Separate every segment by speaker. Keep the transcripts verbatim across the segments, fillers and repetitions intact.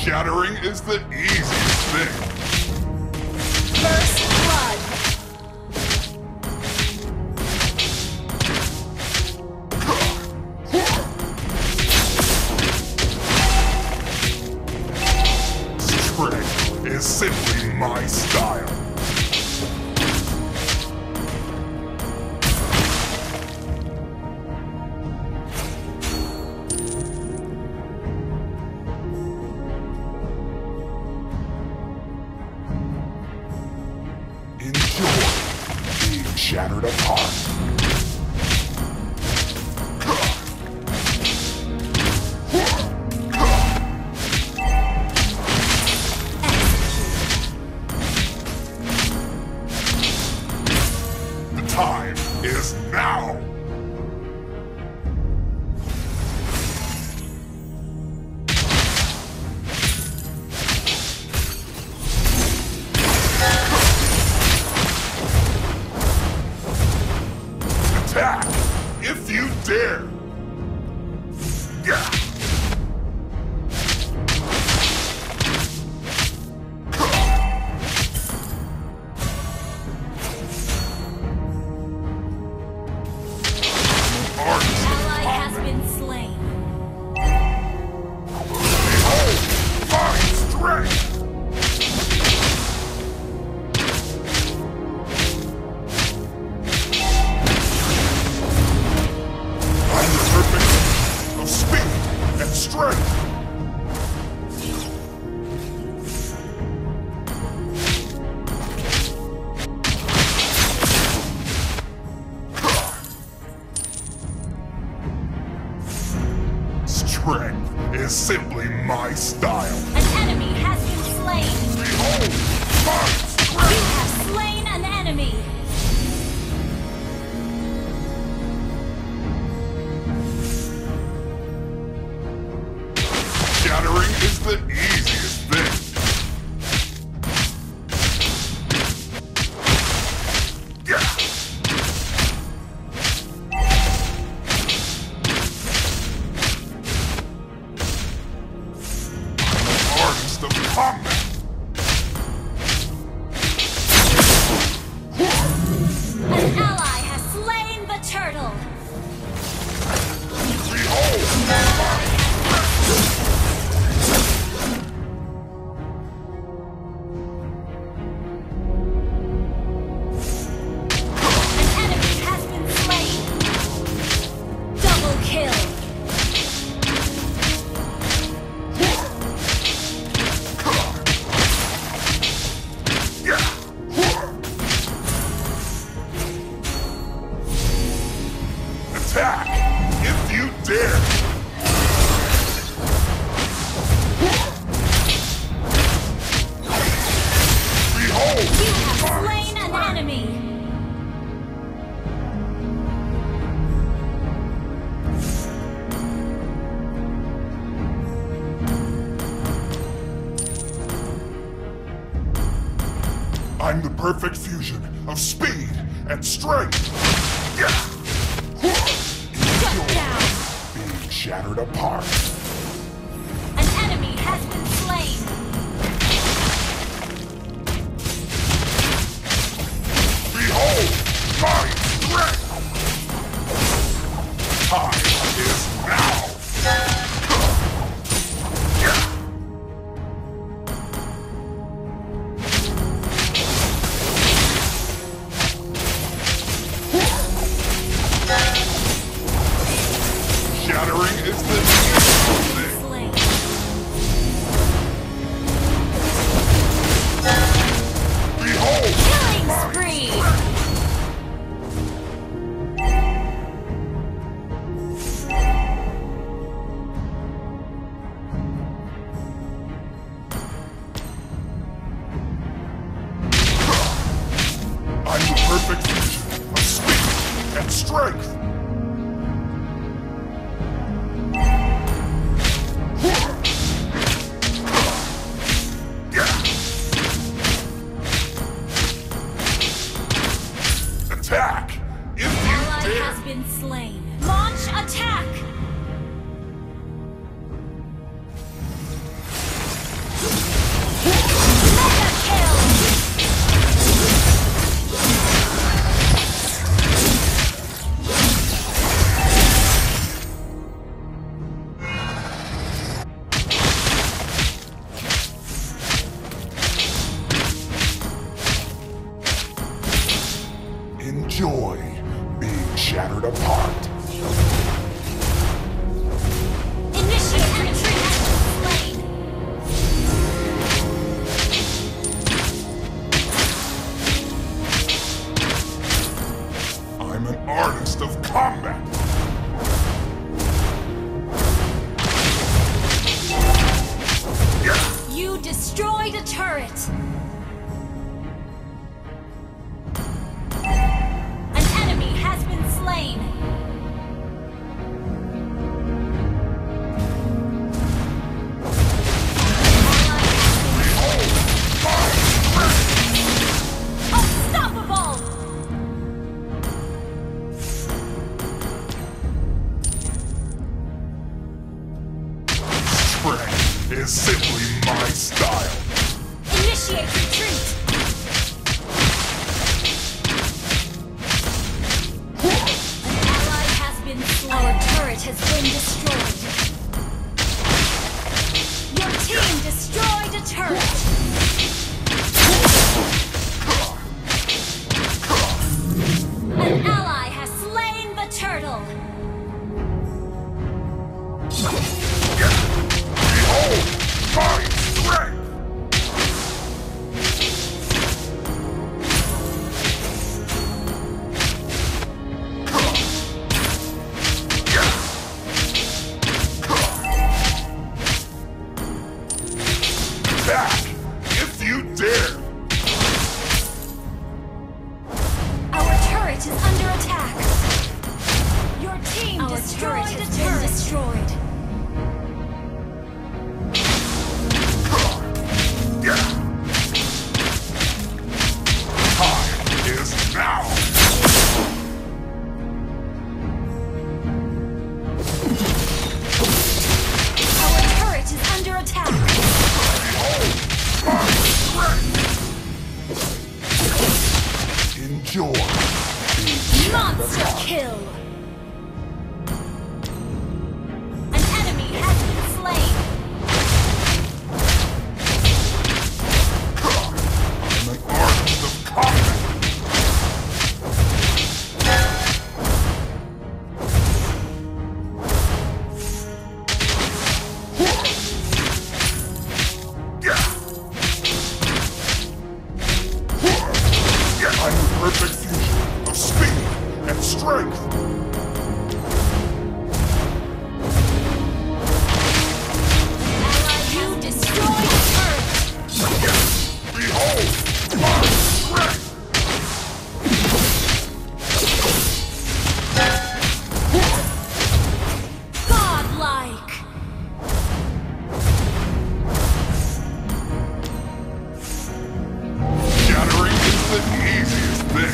Speaker 1: Shattering is the easiest thing.
Speaker 2: First blood.
Speaker 1: Strength is simply my style. Shattered apart. The time is now. Attack, if you dare! Yeah.
Speaker 2: Ally has been slain.
Speaker 1: Behold, my strength! Strength! Strength is simply my style.
Speaker 2: An enemy has been slain.
Speaker 1: Behold, my strength!
Speaker 2: You have slain an enemy.
Speaker 1: Shattering is the easiest thing. Yeah. Artist of combat.
Speaker 2: An ally has slain the turtle.
Speaker 1: Behold, my attack, if you dare! Behold!
Speaker 2: You have slain an enemy!
Speaker 1: I'm the perfect fusion of speed and strength! Yeah!
Speaker 2: Shut down!
Speaker 1: Being shattered apart.
Speaker 2: An enemy has been slain!
Speaker 1: Behold, my strength! Time is now! Yeah. Shattering is the easiest thing.
Speaker 2: Slain.
Speaker 1: Behold!
Speaker 2: Killing
Speaker 1: my
Speaker 2: spree!
Speaker 1: I'm the perfect fusion of speed and strength. Attack! If you
Speaker 2: Ally
Speaker 1: dare!
Speaker 2: has been slain. Launch attack! destroyed a turret! An enemy has been slain! Unstoppable!
Speaker 1: Strength is simply my style.
Speaker 2: Initiate retreat! An ally has been slain. Our turret has been destroyed. Your team destroyed a turret! An ally has slain the turtle!
Speaker 1: Behold my strength! Back, if you dare!
Speaker 2: Our turret is under attack! Your team Our destroyed turret has a turret. Been destroyed!
Speaker 1: Time is now!
Speaker 2: Our turret is under attack!
Speaker 1: Behold my strength! Enjoy.
Speaker 2: Monster kill! An enemy has been slain!
Speaker 1: I'm an artist of combat! I'm the perfect fusion of speed and strength!
Speaker 2: Ally, you destroyed a turret!
Speaker 1: Behold my strength!
Speaker 2: Godlike!
Speaker 1: Shattering is the easiest thing.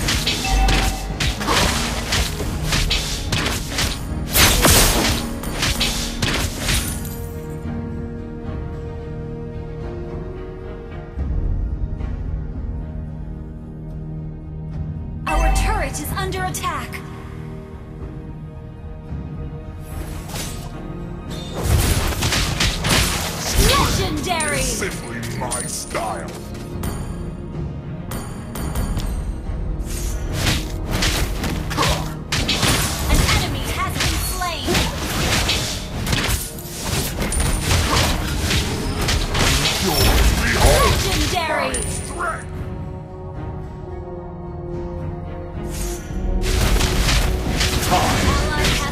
Speaker 2: Our turret is under attack! Legendary!
Speaker 1: Simply my style.
Speaker 2: An enemy has been slain!
Speaker 1: Enjoy. Behold
Speaker 2: Legendary!
Speaker 1: my strength. Time
Speaker 2: Ally has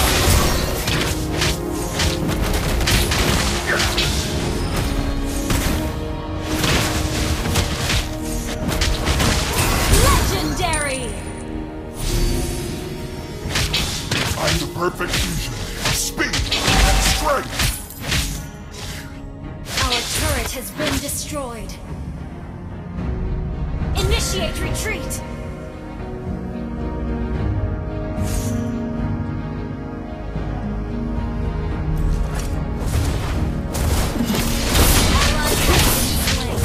Speaker 2: legendary!
Speaker 1: I'm the perfect fusion of speed and strength.
Speaker 2: Our turret has been destroyed. Initiate retreat! Ally has been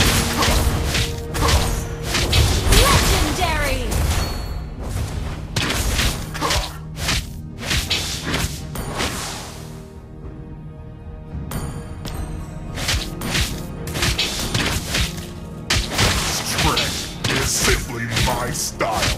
Speaker 2: slain. Legendary!
Speaker 1: Strength is simply my style.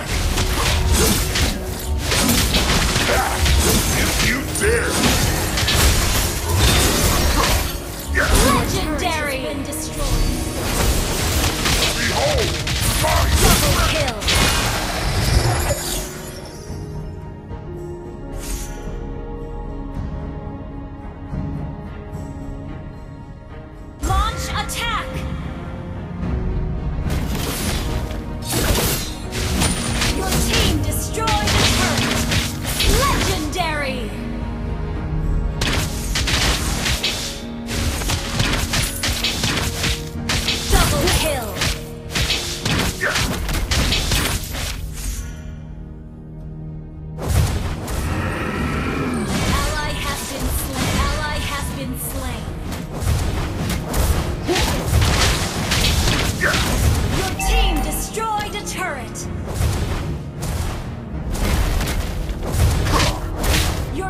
Speaker 1: Back, if you dare!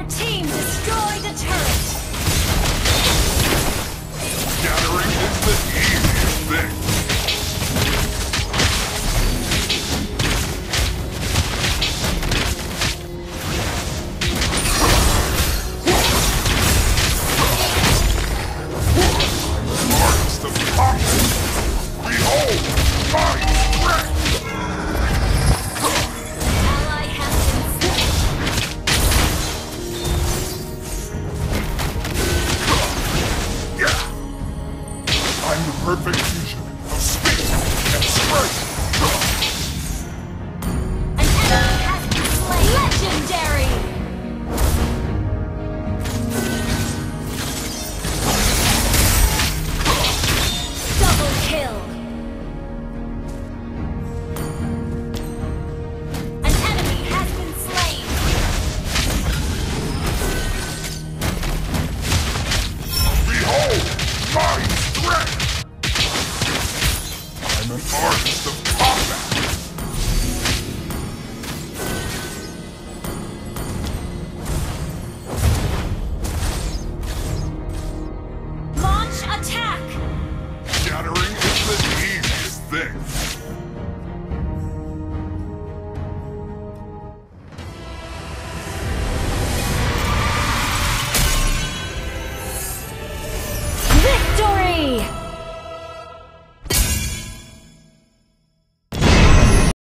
Speaker 2: team destroyed a turret!
Speaker 1: Scattering is the easiest thing. Artist of combat! Behold my strength!
Speaker 2: Ally has been slain.
Speaker 1: Yeah! I'm the perfect fusion of speed and strength!
Speaker 2: An enemy has been slain. Legendary! Double kill! An enemy has been slain.
Speaker 1: Behold my strength! I'm an artist of combat!
Speaker 2: Launch attack!
Speaker 1: Scattering is the easiest thing.